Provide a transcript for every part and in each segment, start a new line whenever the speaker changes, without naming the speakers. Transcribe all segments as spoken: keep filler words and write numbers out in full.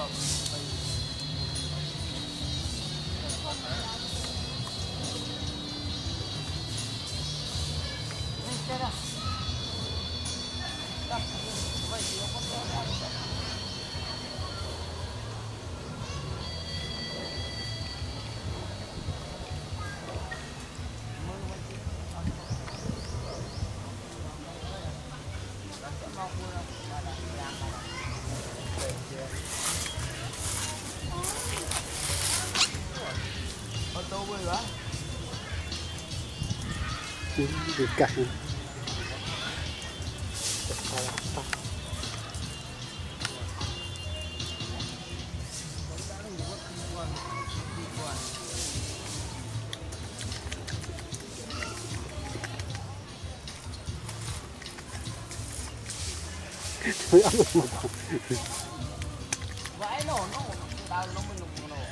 Được cả. Thôi ăn được một con.
Vãi nổ nó đau nó mình nổ nổ.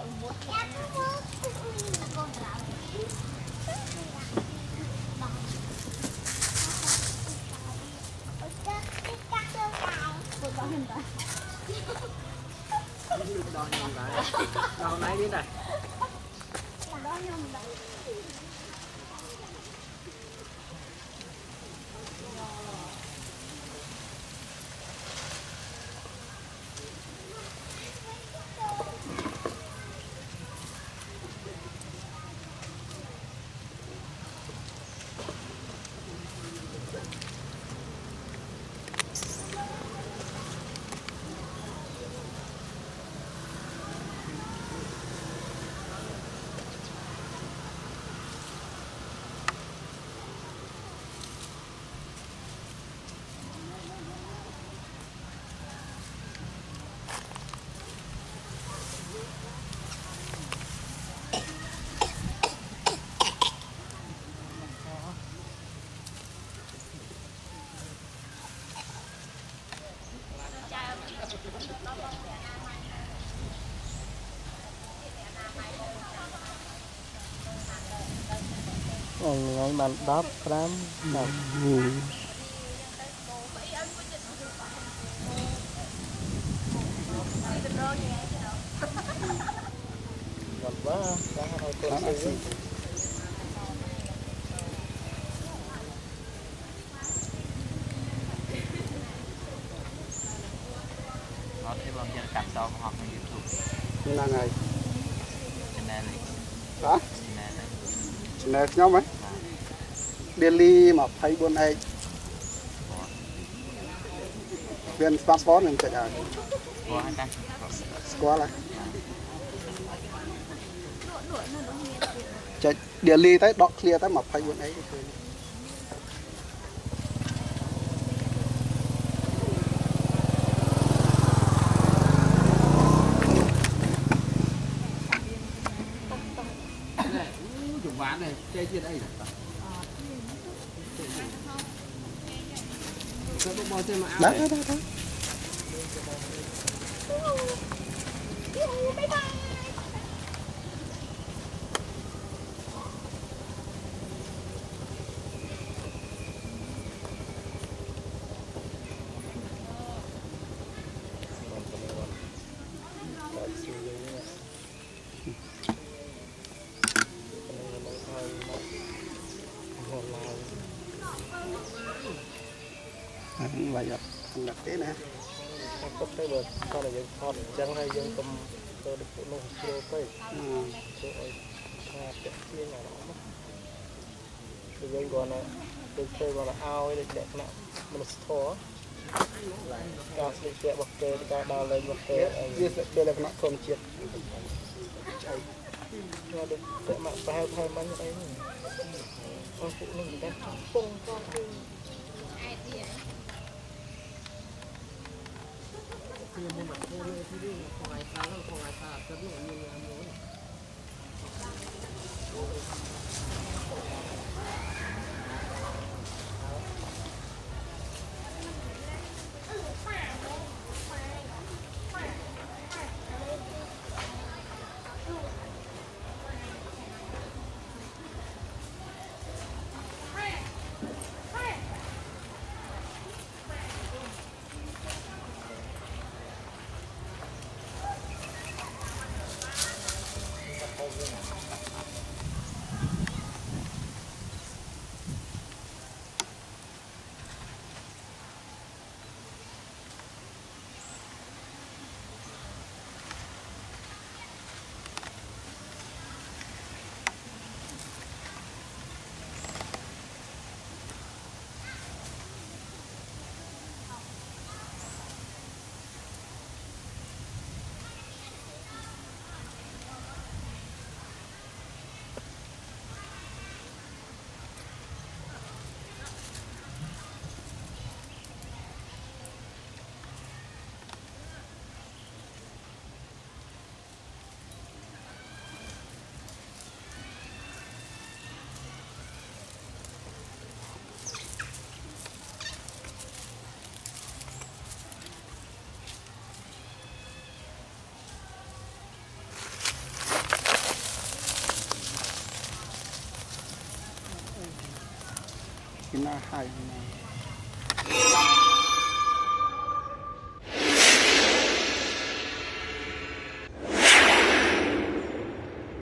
đo nhầm lại đo máy biết này
anh ngày bạn đáp gram đáp
Còn quá đã hồi tuần xây
nó thấy bom chân cặp sau học trên YouTube
như là ngày
channel này
đó
channel này
channel nhau mấy daily mà thấy buôn ai viên passport mình chạy à
có hai cái
qua lại chạy daily tới đọc clear tới mà thấy buôn ấy
chục ván này chơi chia đây
đó đó đó đó vậy rồi anh đặt thế nè
cấp tới bờ sau này dân thọt chẳng hay dân cầm tôi được phụ nông kilo cây tôi ơi ha đẹp thiên là nó từ dân còn là từ chơi còn là ao ấy đẹp nè mình thò cao sẽ đẹp bậc kê cao đào lên bậc kê
đây là cái con chiết
chạy nó được đẹp mà hai hai mấy cái đấy con phụ nông người ta không con
nhưng mà mặt khô lên thì đi không ai xa lắm không ai xa rất là nhiều người muốn
khi nào hay